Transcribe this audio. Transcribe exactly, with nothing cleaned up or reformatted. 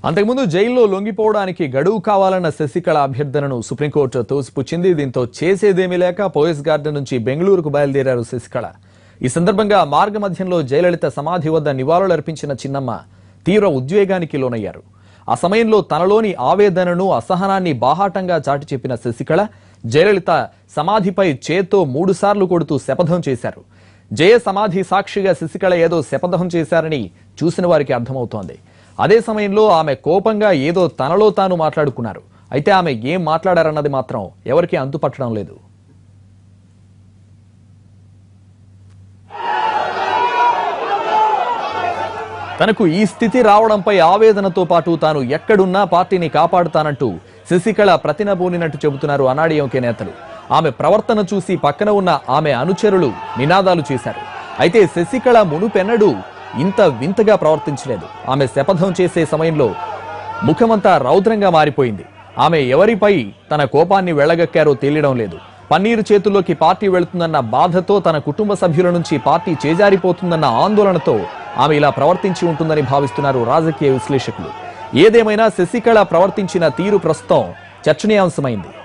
అంతకుముందు జైల్లో లొంగిపోవడానికి గడువు కావాలన్న శశికళ అభ్యర్థనను సుప్రీంకోర్టు తోసిపుచ్చింది. దీంతో చేసేదేమీ లేక పోలీస్ గార్డెన్ నుంచి బెంగళూరుకు బయలుదేరారు శశికళ. ఈ సందర్భంగా మార్గమధ్యంలో జయలలిత సమాధి వద్ద నివాళులర్పించిన చిన్నమ్మ తీవ్ర ఉద్వేగానికి లోనయ్యారు. ఆ సమయంలో తనలోని ఆవేదనను అసహనాన్ని బాహాటంగా చాటి చెప్పిన శశికళ జయలలిత సమాధిపై చేత్తో మూడు సార్లు కొడుతూ శపథం చేశారు. జయ సమాధి సాక్షిగా శశికళ ఏదో శపథం చేశారని చూసిన వారికి అర్థమవుతోంది. అదే సమయంలో ఆమె కోపంగా ఏదో తనలో తాను మాట్లాడుకున్నారు. అయితే ఆమె ఏం మాట్లాడారన్నది మాత్రం ఎవరికీ అంతుపట్టడం లేదు. తనకు ఈ స్థితి రావడంపై ఆవేదనతో పాటు తాను ఎక్కడున్నా పార్టీని కాపాడుతానంటూ శశికళ ప్రతినబూనినట్టు చెబుతున్నారు అన్నాడీఎంకే నేతలు. ఆమె ప్రవర్తన చూసి పక్కన ఉన్న ఆమె అనుచరులు నినాదాలు చేశారు. అయితే శశికళ మునుపెన్నడూ ఇంత వింతగా ప్రవర్తించలేదు. ఆమె శపథం చేసే సమయంలో ముఖమంతా రౌద్రంగా మారిపోయింది. ఆమె ఎవరిపై తన కోపాన్ని వెళ్లగక్కారో తెలియడం లేదు. పన్నీరు చేతుల్లోకి పార్టీ వెళుతుందన్న బాధతో, తన కుటుంబ సభ్యుల నుంచి పార్టీ చేజారిపోతుందన్న ఆందోళనతో ఆమె ఇలా ప్రవర్తించి ఉంటుందని భావిస్తున్నారు రాజకీయ విశ్లేషకులు. ఏదేమైనా శశికళ ప్రవర్తించిన తీరు ప్రస్తుతం చర్చనీయాంశమైంది.